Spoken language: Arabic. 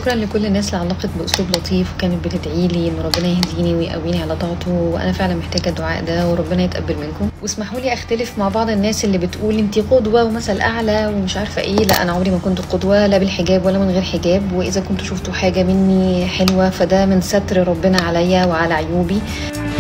شكرا لكل الناس اللي علقت باسلوب لطيف وكانت بتدعي لي ان ربنا يهديني ويقويني على طاعته، وانا فعلا محتاجه الدعاء ده وربنا يتقبل منكم. واسمحوا لي اختلف مع بعض الناس اللي بتقول انتي قدوه ومثل اعلى ومش عارفه ايه. لا، انا عمري ما كنت قدوه، لا بالحجاب ولا من غير حجاب، واذا كنتوا شفتوا حاجه مني حلوه فده من ستر ربنا عليا وعلى عيوبي.